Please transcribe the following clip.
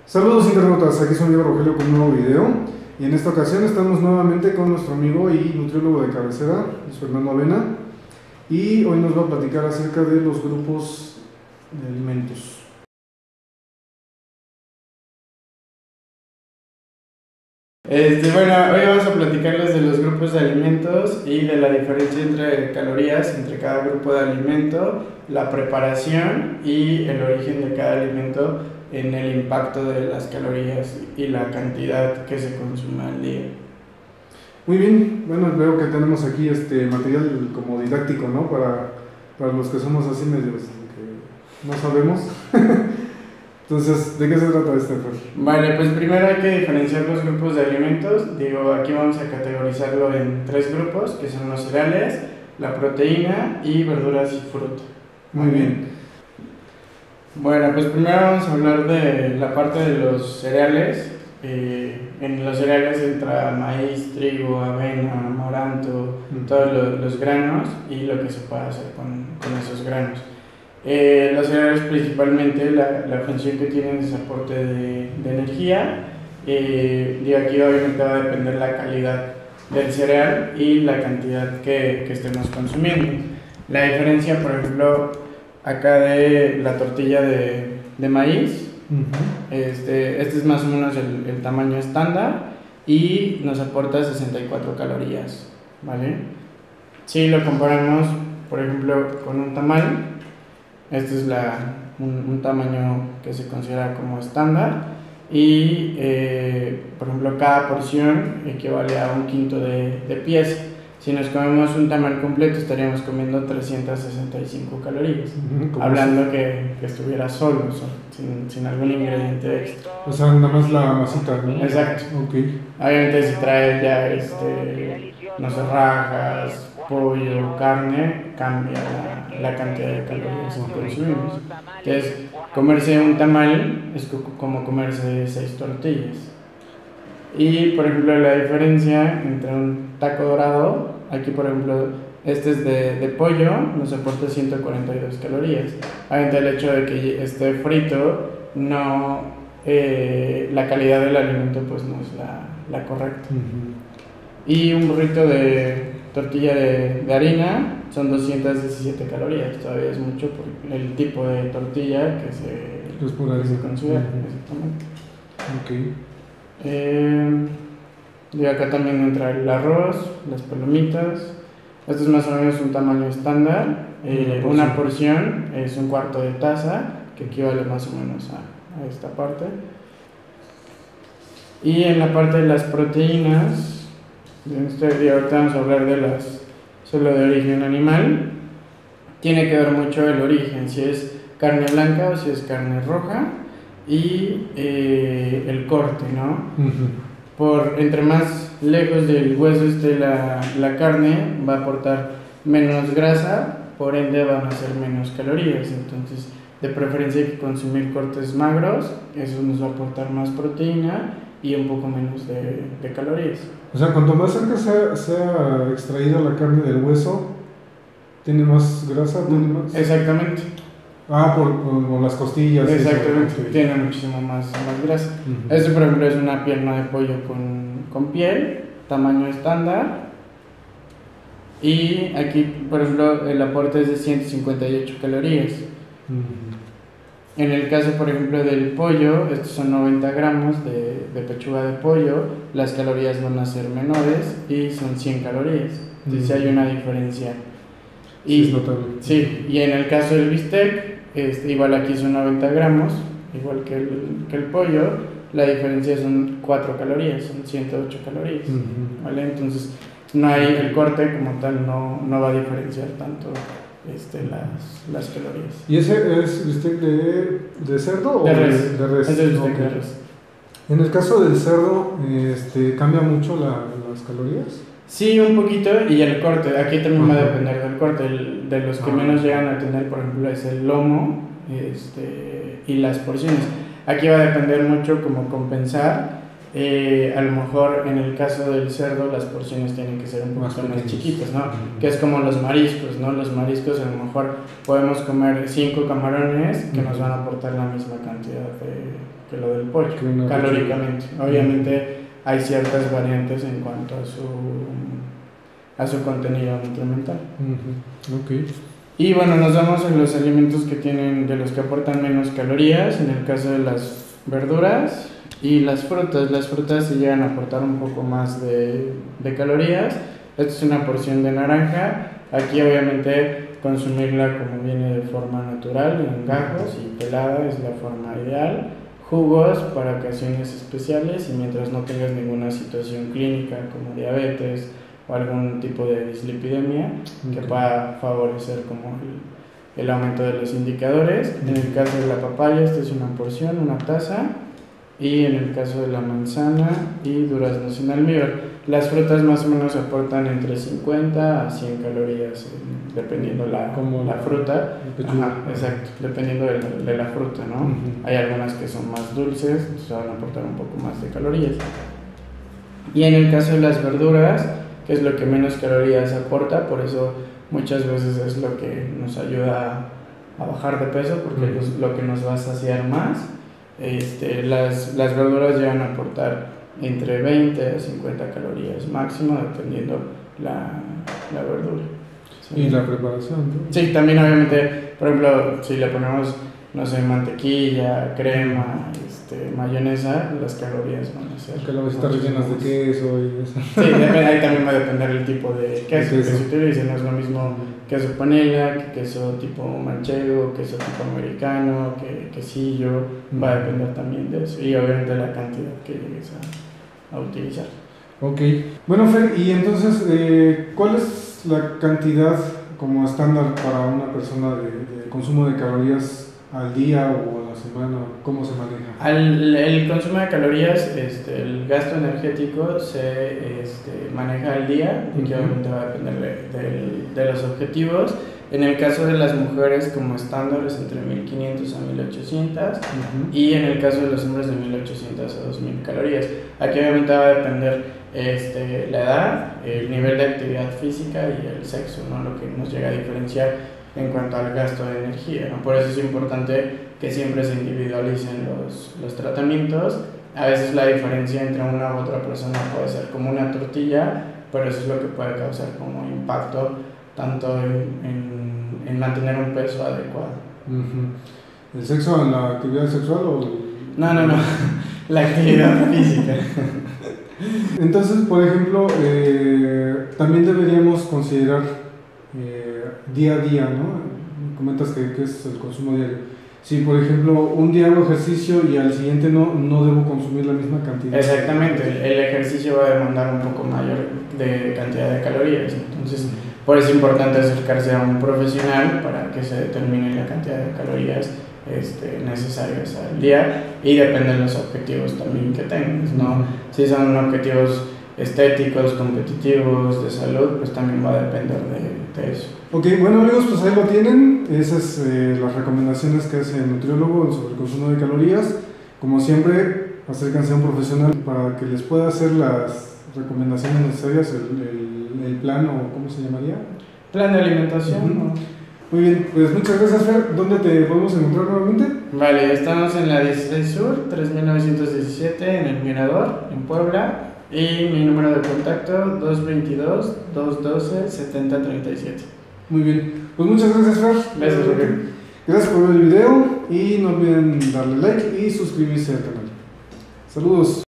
Saludos internautas, aquí su amigo Rogelio con un nuevo video y en esta ocasión estamos nuevamente con nuestro amigo y nutriólogo de cabecera, Luis Fernando Avena, y hoy nos va a platicar acerca de los grupos de alimentos. Bueno, hoy vamos a platicarles de los grupos de alimentos y de la diferencia entre calorías entre cada grupo de alimento, la preparación y el origen de cada alimento en el impacto de las calorías y la cantidad que se consume al día. Muy bien, bueno, veo que tenemos aquí material como didáctico, ¿no? Para los que somos así medios, que no sabemos. Entonces, ¿de qué se trata este, Fer? Vale, pues primero hay que diferenciar los grupos de alimentos. Digo, aquí vamos a categorizarlo en tres grupos, que son los cereales, la proteína y verduras y fruta. Muy bien. Bueno, pues primero vamos a hablar de la parte de los cereales. En los cereales entra maíz, trigo, avena, amaranto, todos los granos y lo que se puede hacer con esos granos. Los cereales principalmente la función que tienen es aporte de energía. De aquí obviamente va a depender la calidad del cereal y la cantidad que estemos consumiendo. La diferencia, por ejemplo, acá de la tortilla de maíz, este es más o menos el tamaño estándar y nos aporta 64 calorías, ¿vale? Si lo comparamos, por ejemplo, con un tamal, este es un tamaño que se considera como estándar y, por ejemplo, cada porción equivale a un quinto de pieza. Si nos comemos un tamal completo estaríamos comiendo 365 calorías, hablando que estuviera solo, sin algún ingrediente extra. O sea, nada más la masita, ¿no? Exacto. Okay. Obviamente si trae ya, no sé, rajas, pollo, carne, cambia la cantidad de calorías que consumimos. Entonces, comerse un tamal es como comerse 6 tortillas. Y, por ejemplo, la diferencia entre un taco dorado, aquí por ejemplo, este es de pollo, nos aporta 142 calorías. Obviamente el hecho de que esté frito, no, la calidad del alimento pues no es la correcta. Y un burrito de tortilla de harina son 217 calorías, todavía es mucho por el tipo de tortilla que se consume. Exactamente. Okay. Y acá también entra el arroz, las palomitas. Esto es más o menos un tamaño estándar. Una porción es un cuarto de taza, que equivale más o menos a esta parte. Y en la parte de las proteínas, ahorita vamos a hablar de las solo de origen animal. Tiene que ver mucho el origen, si es carne blanca o si es carne roja. Y el corte, ¿no? Entre más lejos del hueso esté la carne, va a aportar menos grasa, por ende van a ser menos calorías. Entonces, de preferencia hay que consumir cortes magros, eso nos va a aportar más proteína y un poco menos de calorías. O sea, cuanto más cerca sea extraída la carne del hueso, ¿tiene más grasa? ¿Tiene más? Exactamente. Por las costillas. Exactamente, tiene muchísimo más grasa. Este, por ejemplo, es una pierna de pollo con piel, tamaño estándar. Y aquí, por ejemplo, el aporte es de 158 calorías. En el caso, por ejemplo, del pollo, estos son 90 gramos de pechuga de pollo, las calorías van a ser menores y son 100 calorías. Entonces hay una diferencia. Sí, es notable. Sí, y en el caso del bistec, igual aquí son 90 gramos, igual que el pollo, la diferencia son 4 calorías, son 108 calorías, ¿vale? Entonces, el corte como tal no va a diferenciar tanto las calorías. ¿Y ese es bistec de cerdo o de res? De res? Es el bistec de res. En el caso del cerdo, ¿cambia mucho las calorías? Sí, un poquito, y el corte, aquí también va a depender del corte. De los que menos llegan a tener, por ejemplo, es el lomo y las porciones. Aquí va a depender mucho cómo compensar. A lo mejor en el caso del cerdo las porciones tienen que ser un poquito más chiquitas, ¿no? Que es como los mariscos, ¿no? Los mariscos a lo mejor podemos comer 5 camarones que nos van a aportar la misma cantidad que lo del pollo, calóricamente. Obviamente hay ciertas variantes en cuanto a su contenido nutrimental. Okay. Y bueno, nos vamos en los alimentos que tienen, de los que aportan menos calorías, en el caso de las verduras y las frutas. Las frutas sí llegan a aportar un poco más de calorías. Esta es una porción de naranja. Aquí obviamente consumirla como viene de forma natural, en gajos y pelada es la forma ideal. Jugos para ocasiones especiales y mientras no tengas ninguna situación clínica como diabetes o algún tipo de dislipidemia que pueda favorecer como el aumento de los indicadores. En el caso de la papaya, esta es una porción, una taza, y en el caso de la manzana y durazno sin almíbar. Las frutas más o menos aportan entre 50 a 100 calorías, dependiendo la fruta. Ajá, exacto, dependiendo de la fruta, ¿no? Hay algunas que son más dulces, entonces van a aportar un poco más de calorías. Y en el caso de las verduras, que es lo que menos calorías aporta, por eso muchas veces es lo que nos ayuda a bajar de peso, porque es lo que nos va a saciar más. Las verduras llegan a aportar entre 20 a 50 calorías máximo, dependiendo la verdura. ¿Sí? Y la preparación, ¿no? Sí, también obviamente, por ejemplo, si le ponemos, no sé, mantequilla, crema, mayonesa, las calorías van a ser... Que las están rellenas de queso y eso. Sí, ahí también va a depender el tipo de queso que se utilice. No es lo mismo queso panela, que queso tipo manchego, queso tipo americano, que quesillo. Va a depender también de eso. Y obviamente la cantidad que llegues a utilizar. Ok. Bueno, Fer, y entonces, ¿cuál es la cantidad como estándar para una persona de consumo de calorías al día o a la semana? ¿Cómo se maneja? El consumo de calorías, el gasto energético se maneja al día, y que obviamente va a depender de los objetivos. En el caso de las mujeres, como estándar, es entre 1500 a 1800, y en el caso de los hombres, de 1800 a 2000 calorías. Aquí obviamente va a depender la edad, el nivel de actividad física y el sexo, ¿no? Lo que nos llega a diferenciar en cuanto al gasto de energía, ¿no? Por eso es importante que siempre se individualicen los tratamientos. A veces la diferencia entre una u otra persona puede ser como una tortilla, pero eso es lo que puede causar como impacto tanto en mantener un peso adecuado. ¿El sexo en la actividad sexual o...? No, la actividad física. Entonces, por ejemplo, también deberíamos considerar día a día, ¿no? Comentas que es el consumo diario. Si, por ejemplo, un día hago ejercicio y al siguiente no debo consumir la misma cantidad. Exactamente, el ejercicio va a demandar un poco mayor de cantidad de calorías. Entonces, por eso es importante acercarse a un profesional para que se determine la cantidad de calorías necesarias al día, y depende de los objetivos también que tengas, ¿no? Si son objetivos estéticos, competitivos, de salud, pues también va a depender de eso. Ok, bueno amigos, pues ahí lo tienen. Esas las recomendaciones que hace el nutriólogo sobre el consumo de calorías. Como siempre, acérquense a un profesional para que les pueda hacer las recomendaciones necesarias, el plan, o ¿cómo se llamaría? Plan de alimentación, ¿no? Muy bien, pues muchas gracias, Fer. ¿Dónde te podemos encontrar nuevamente? Vale, estamos en la 16 Sur, 3917, en el Mirador, en Puebla. Y mi número de contacto, 222-212-7037. Muy bien, pues muchas gracias, Fer. Gracias, Roque. Gracias por ver el video y no olviden darle like y suscribirse al canal. Saludos.